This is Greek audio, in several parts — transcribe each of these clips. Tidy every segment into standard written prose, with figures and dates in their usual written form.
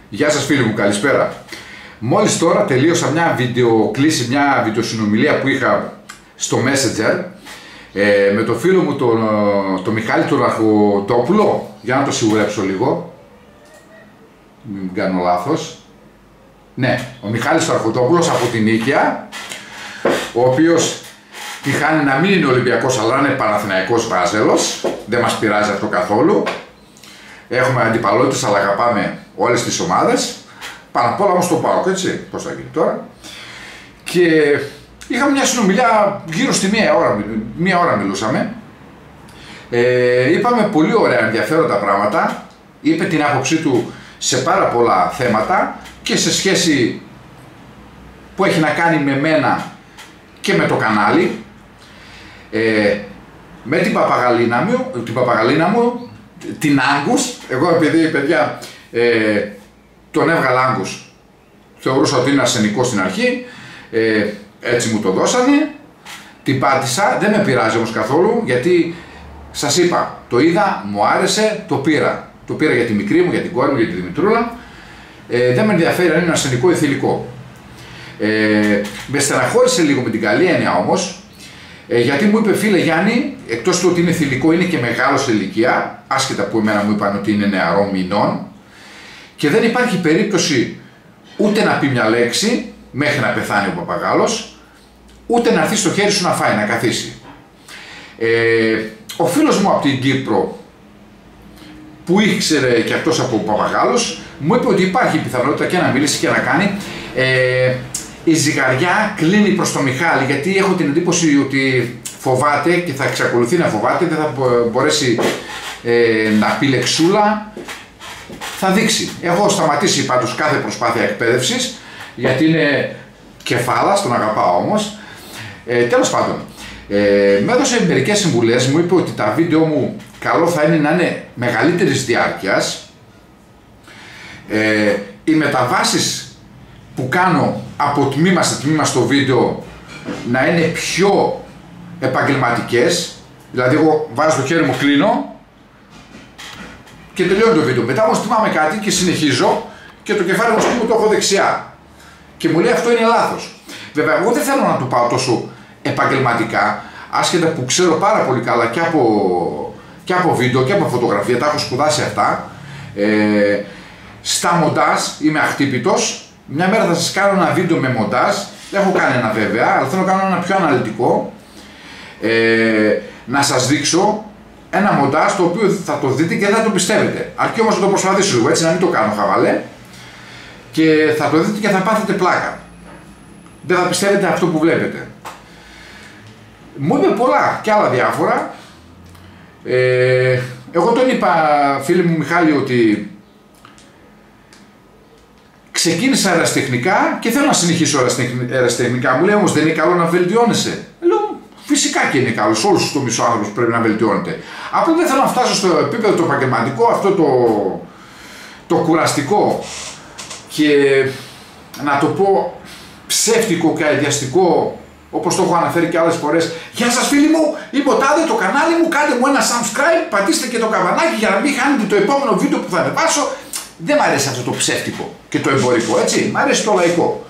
Γεια σας φίλοι μου, καλησπέρα. Μόλις τώρα τελείωσα μια βιντεοκλήση, μια βιντεοσυνομιλία που είχα στο Messenger με το φίλο μου τον Μιχάλη τον Αρχοντόπουλο, για να το σιγουρέψω λίγο, μην κάνω λάθος. Ναι, ο Μιχάλης Αρχοντόπουλος από την Νίκαια, ο οποίος τυχάνει να μην είναι Ολυμπιακός αλλά είναι Παναθηναϊκός Βάζελος, δεν μας πειράζει αυτό καθόλου. Έχουμε αντιπαλότητες αλλά αγαπάμε όλες τις ομάδες. Πάνω απ' όλα όμως το ΠΑΟΚ, έτσι, πώς θα γίνει τώρα. Και είχαμε μια συνομιλία γύρω στη μία ώρα μιλούσαμε. Είπαμε πολύ ωραία ενδιαφέροντα πράγματα. Είπε την άποψή του σε πάρα πολλά θέματα και σε σχέση που έχει να κάνει με μένα και με το κανάλι. Με την παπαγαλίνα μου, την Άγκους. Εγώ επειδή παιδιά τον έβγαλα Άγκους, θεωρούσα ότι είναι αρσενικό στην αρχή, έτσι μου το δώσανε, την πάτησα, δεν με πειράζει όμως καθόλου, γιατί σας είπα, το είδα, μου άρεσε, το πήρα. Το πήρα για τη μικρή μου, για την κόρη μου, για τη Δημητρούλα. Δεν με ενδιαφέρει αν είναι αρσενικό ή θηλυκό. Με στεναχώρησε λίγο με την καλή έννοια όμως, γιατί μου είπε, φίλε Γιάννη, εκτός του ότι είναι θηλυκό, είναι και μεγάλο σε ηλικία, άσχετα που εμένα μου είπαν ότι είναι νεαρό μηνών, και δεν υπάρχει περίπτωση ούτε να πει μια λέξη μέχρι να πεθάνει ο παπαγάλος, ούτε να έρθει στο χέρι σου να φάει, να καθίσει. Ο φίλος μου από την Κύπρο, που ήξερε και αυτός από παπαγάλος, μου είπε ότι υπάρχει πιθανότητα και να μιλήσει και να κάνει. Η ζυγαριά κλείνει προς το Μιχάλη, γιατί έχω την εντύπωση ότι φοβάται και θα εξακολουθεί να φοβάται, δεν θα μπορέσει να πει λεξούλα. Θα δείξει. Έχω σταματήσει πάντως κάθε προσπάθεια εκπαίδευσης, γιατί είναι κεφάλας, τον αγαπάω όμως. Τέλος πάντων, με έδωσε μερικές συμβουλές, μου είπε ότι τα βίντεο μου καλό θα είναι να είναι μεγαλύτερης διάρκειας. Οι μεταβάσεις που κάνω από τμήμα σε τμήμα στο βίντεο να είναι πιο επαγγελματικές. Δηλαδή εγώ βάζω το χέρι μου, κλείνω και τελειώνει το βίντεο. Μετά όμως θυμάμαι κάτι και συνεχίζω και το κεφάλι μου το έχω δεξιά. Και μου λέει αυτό είναι λάθος. Βέβαια, εγώ δεν θέλω να το πάω τόσο επαγγελματικά, άσχετα που ξέρω πάρα πολύ καλά και από βίντεο και από φωτογραφία, τα έχω σπουδάσει αυτά. Στα μοντάζ είμαι αχτύπητος. Μια μέρα θα σας κάνω ένα βίντεο με μοντάζ. Έχω κάνει ένα βέβαια, αλλά θέλω να κάνω ένα πιο αναλυτικό. Να σας δείξω ένα μοντάζ το οποίο θα το δείτε και δεν θα το πιστεύετε. Αρκεί όμως να το προσπαθήσω λίγο, έτσι, να μην το κάνω χαβαλέ. Και θα το δείτε και θα πάθετε πλάκα. Δεν θα πιστεύετε αυτό που βλέπετε. Μου είπε πολλά και άλλα διάφορα. Εγώ τον είπα, φίλε μου Μιχάλη, ότι ξεκίνησα αεραστεχνικά και θέλω να συνεχίσω αεραστεχνικά. Μου λέει όμως δεν είναι καλό να βελτιώνεσαι. Λέω φυσικά και είναι καλό, σε όλους τους τομείς ο άνθρωπος πρέπει να βελτιώνεται. Απλά δεν θέλω να φτάσω στο επίπεδο το επαγγελματικό, αυτό το κουραστικό και να το πω ψεύτικο και αειδιαστικό, όπως το έχω αναφέρει και άλλες φορές. Γεια σας φίλοι μου, είμαι ο Τάδε, το κανάλι μου, κάντε μου ένα subscribe, πατήστε και το καμπανάκι για να μην χάνετε το επόμενο βίντεο που θα ανεβάσω. Δεν μ' αρέσει αυτό το ψεύτικο και το εμπορικό, έτσι, μ' αρέσει το λαϊκό.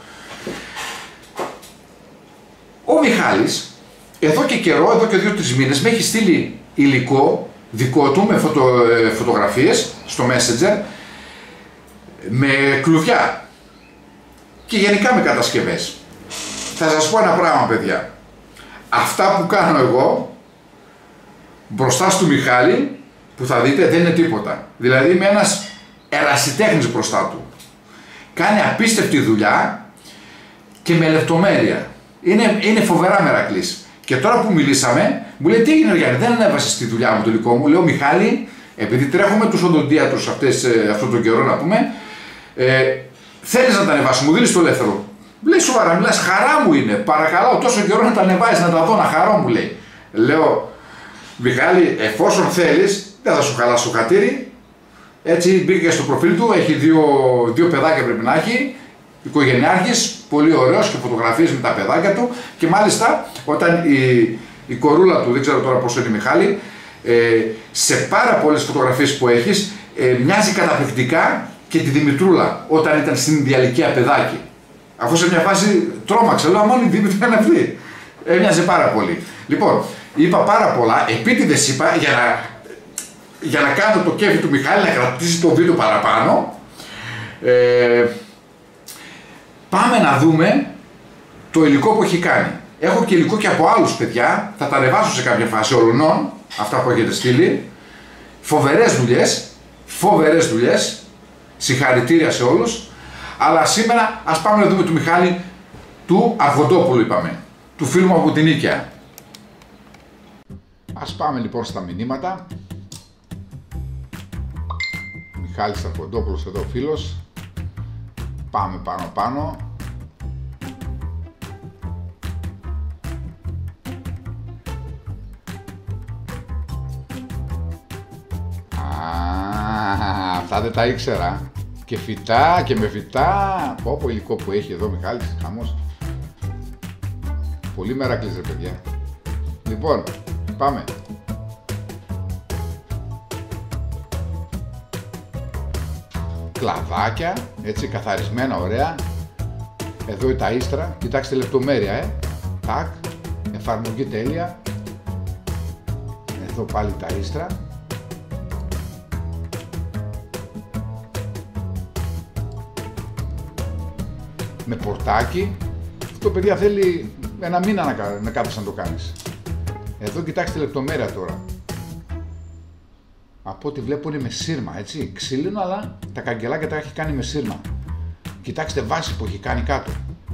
Ο Μιχάλης, εδώ και καιρό, εδώ και 2-3 μήνες, με έχει στείλει υλικό δικό του με φωτογραφίες στο Messenger, με κλουβιά και γενικά με κατασκευές. Θα σας πω ένα πράγμα παιδιά, αυτά που κάνω εγώ μπροστά στο Μιχάλη που θα δείτε δεν είναι τίποτα. Δηλαδή είμαι ένας ερασιτέχνης μπροστά του. Κάνει απίστευτη δουλειά και με λεπτομέρεια. Είναι φοβερά μερακλής. Και τώρα που μιλήσαμε, μου λέει τι έγινε Γιάννη, δεν ανέβασες τη δουλειά μου το υλικό μου. Λέω Μιχάλη, επειδή τρέχουμε τους οδοντίατρους αυτόν τον καιρό να πούμε, θέλεις να τα ανεβάσεις, μου δίνεις το ελεύθερο. Λέει σοβαρά, μιλάς, χαρά μου είναι, παρακαλώ τόσο καιρό να τα ανεβάσεις, να τα δω, να χαρώ μου λέει. Λέω Μιχάλη, εφόσον θέλεις, δεν θα σου χαλάσω χατήρι. Έτσι μπήκε στο προφίλ του, έχει δύο παιδάκια πρέπει να έχει, οικογενειάρχης, πολύ ωραίος και φωτογραφίες με τα παιδάκια του και μάλιστα όταν η κορούλα του, δεν ξέρω τώρα πόσο είναι η Μιχάλη, σε πάρα πολλές φωτογραφίες που έχεις μοιάζει καταπληκτικά και τη Δημητρούλα όταν ήταν στην διαλυκαία παιδάκι. Αφού σε μια φάση τρόμαξε, λέω μόνο η Δήμητρα είναι αυτή. Έμοιαζε πάρα πολύ. Λοιπόν, είπα πάρα πολλά, επίτηδες είπα για να κάνω το κέφι του Μιχάλη να κρατήσει το βίντεο παραπάνω. Πάμε να δούμε το υλικό που έχει κάνει. Έχω και υλικό και από άλλους παιδιά, θα τα ανεβάσω σε κάποια φάση ολονών, αυτά που έχετε στείλει. Φοβερές δουλειές, συγχαρητήρια σε όλους. Αλλά σήμερα ας πάμε να δούμε του Μιχάλη του Αρχοντόπουλου, είπαμε, του φίλου μου από την Νίκαια. Ας πάμε λοιπόν στα μηνύματα. Μιχάλης Αρχοντόπουλος εδώ φίλος. Πάμε πάνω. Αυτά δεν τα ήξερα. Και φυτά και με φυτά. Πω υλικό που έχει εδώ Μιχάλης, χαμός. Πολύ μερακλής ρε παιδιά. Λοιπόν, πάμε. Κλαδάκια, έτσι καθαρισμένα, ωραία. Εδώ η ταΐστρα, κοιτάξτε λεπτομέρεια, τάκ, εφαρμογή τέλεια. Εδώ πάλι ταΐστρα. Με πορτάκι. Αυτό παιδιά θέλει ένα μήνα να κάθεσαι να το κάνεις. Εδώ κοιτάξτε λεπτομέρεια τώρα. Από ό,τι βλέπω είναι με σύρμα, έτσι. Ξύλινο, αλλά τα καγκελάκια τα έχει κάνει με σύρμα. Κοιτάξτε βάση που έχει κάνει κάτω.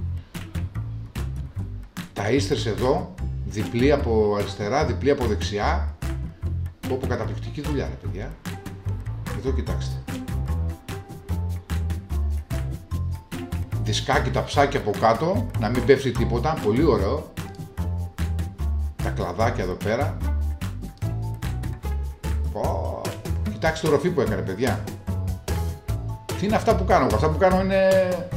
Τα ίστρες εδώ, διπλή από αριστερά, διπλή από δεξιά. Όπου καταπληκτική δουλειά ρε παιδιά. Εδώ κοιτάξτε. Δισκάκι τα ψάκια από κάτω, να μην πέφτει τίποτα, πολύ ωραίο. Τα κλαδάκια εδώ πέρα. Κοιτάξτε το ροφή που έκανε παιδιά. Τι είναι αυτά που κάνω, αυτά που κάνω είναι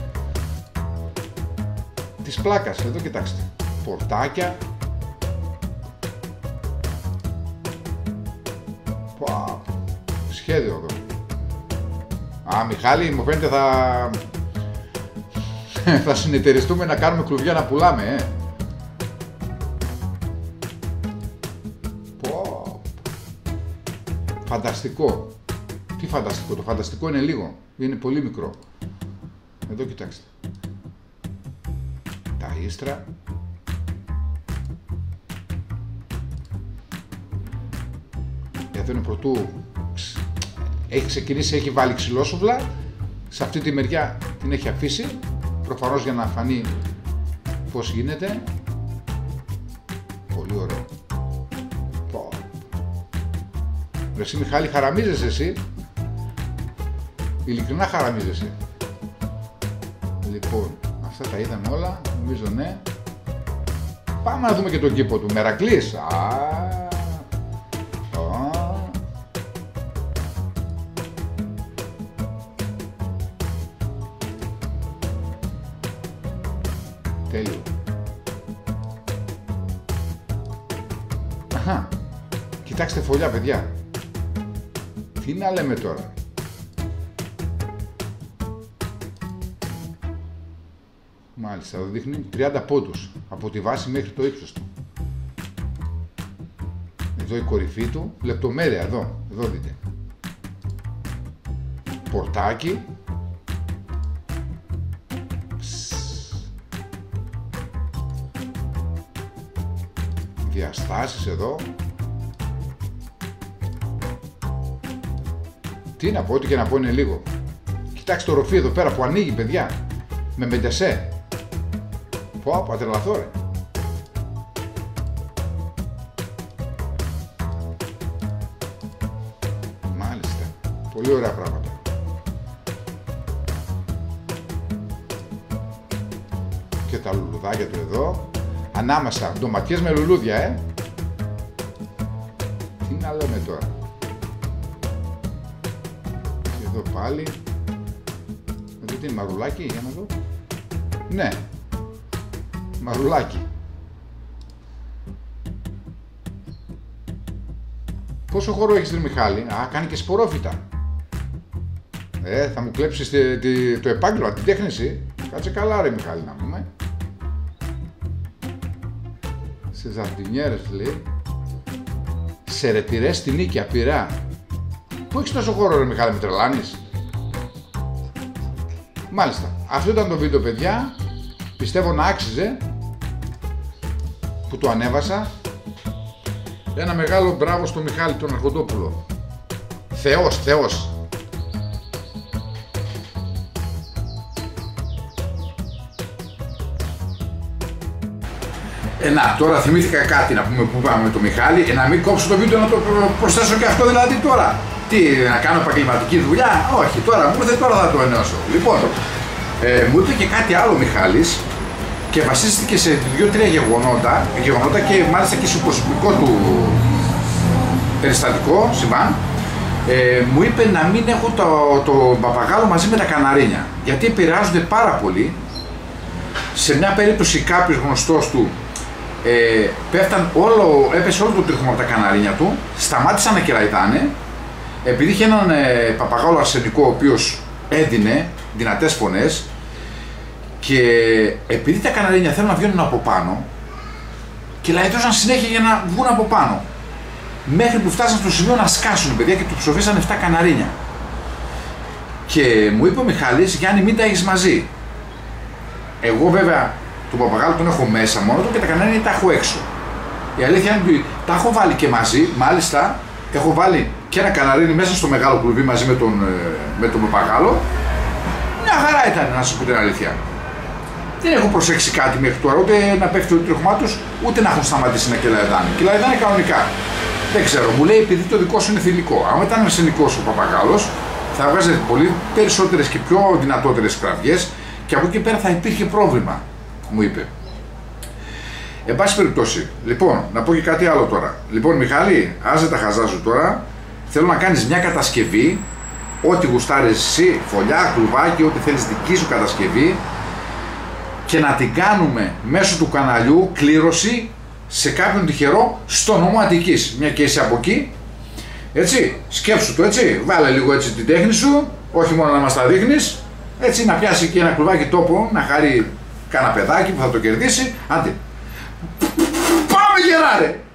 της πλάκας, εδώ κοιτάξτε. Πορτάκια. Σχέδιο εδώ. Μιχάλη, μου φαίνεται θα συνεταιριστούμε να κάνουμε κλουβιά να πουλάμε, Φανταστικό. Τι φανταστικό, το φανταστικό είναι λίγο, είναι πολύ μικρό. Εδώ κοιτάξτε. Τα ίστρα. Εδώ είναι πρωτού. Έχει ξεκινήσει, έχει βάλει ξυλόσουβλα. Σε αυτή τη μεριά την έχει αφήσει. Προφανώς για να φανεί πώς γίνεται. Πολύ ωραίο. Εσύ Μιχάλη χαραμίζεσαι εσύ. Ειλικρινά χαραμίζεσαι. Λοιπόν, αυτά τα είδαμε όλα. Νομίζω ναι. Πάμε να δούμε και τον κήπο του. Μερακλής. Τέλειο. Κοιτάξτε φωλιά παιδιά. Τι να λέμε τώρα. Μάλιστα, εδώ δείχνει 30 πόντους από τη βάση μέχρι το ύψος του. Εδώ η κορυφή του, λεπτομέρεια εδώ δείτε. Πορτάκι. Διαστάσεις εδώ. Τι να πω, ό,τι και να πω είναι λίγο. Κοιτάξτε το ροφή εδώ πέρα που ανοίγει παιδιά. Με μεντεσέ. Πω, τρελαθώ ρε. Μάλιστα. Πολύ ωραία πράγματα. Και τα λουλουδάκια του εδώ. Ανάμεσα, ντοματιές με λουλούδια, Τι να λέμε τώρα. Εδώ πάλι. Εδώ τι είναι, μαρουλάκι, για να δω. Ναι. Μαρουλάκι. Πόσο χώρο έχεις ρε Μιχάλη. Κάνει και σπορόφυτα. Θα μου κλέψεις το επάγγελμα, την τέχνηση. Κάτσε καλά ρε Μιχάλη να πούμε. Σε ζαρτινιέρες λέει. Σε ρετυρές στη Νίκαια, Πειραιά. Πού έχεις τόσο χώρο ρε Μιχάλη, με τρελάνεις? Μάλιστα, αυτό ήταν το βίντεο παιδιά. Πιστεύω να άξιζε που το ανέβασα. Ένα μεγάλο μπράβο στο Μιχάλη τον Αρχοντόπουλο. Θεός, Θεός. Να, τώρα θυμήθηκα κάτι να πούμε που πάμε με το Μιχάλη. Να μην κόψω το βίντεο, να το προσθέσω και αυτό δηλαδή τώρα. Τι, να κάνω επαγγελματική δουλειά? Όχι, τώρα μου ήρθε, τώρα θα το ενώσω. Λοιπόν, μου είπε και κάτι άλλο ο Μιχάλης και βασίστηκε σε 2-3 γεγονότα και μάλιστα και στο προσωπικό του περιστατικό συμβάν. Μου είπε να μην έχω το παπαγάλο μαζί με τα καναρίνια, γιατί επηρεάζονται πάρα πολύ. Σε μια περίπτωση κάποιος γνωστός του έπεσε όλο το τρίχωμα από τα καναρίνια του, σταμάτησαν να κεραητάνε, επειδή είχε έναν παπαγάλο αρσενικό ο οποίος έδινε δυνατές φωνές και επειδή τα καναρίνια θέλουν να βγαίνουν από πάνω και λαϊδούσαν συνέχεια για να βγουν από πάνω, μέχρι που φτάσαν στο σημείο να σκάσουν παιδιά και του ψοφίσαν 7 καναρίνια. Και μου είπε ο Μιχάλης, Γιάννη, μην τα έχεις μαζί. Εγώ βέβαια τον παπαγάλο τον έχω μέσα μόνο του και τα καναρίνια τα έχω έξω. Η αλήθεια είναι ότι τα έχω βάλει και μαζί, μάλιστα έχω βάλει και ένα καναρίνι μέσα στο μεγάλο κλουβί μαζί με τον παπαγάλο. Μια χαρά ήταν, να σου πω την αλήθεια. Δεν έχω προσέξει κάτι μέχρι τώρα, ούτε να πέφτει το τρίχωμά τους, ούτε να έχουν σταματήσει να κελαϊδάνε. Κελαϊδάνε κανονικά. Δεν ξέρω, μου λέει επειδή το δικό σου είναι θηλυκό. Αν ήταν αρσενικός ο παπαγάλος, θα βγάζει πολύ περισσότερες και πιο δυνατότερες κραυγές και από εκεί πέρα θα υπήρχε πρόβλημα, μου είπε. Εν πάση περιπτώσει, λοιπόν, να πω και κάτι άλλο τώρα. Λοιπόν, Μιχάλη, άσε τα χαζάζω τώρα. Θέλω να κάνεις μια κατασκευή, ό,τι γουστάρεις εσύ, φωλιά, κλουβάκι, ό,τι θέλεις δική σου κατασκευή και να την κάνουμε μέσω του καναλιού κλήρωση σε κάποιον τυχερό στο νομό Αττικής. Μια και είσαι από εκεί, έτσι, σκέψου το έτσι, βάλε λίγο έτσι την τέχνη σου, όχι μόνο να μας τα δείχνεις, έτσι να πιάσει και ένα κλουβάκι τόπο, να χαρεί κανένα παιδάκι που θα το κερδίσει, άντε. Πάμε γερά ρε!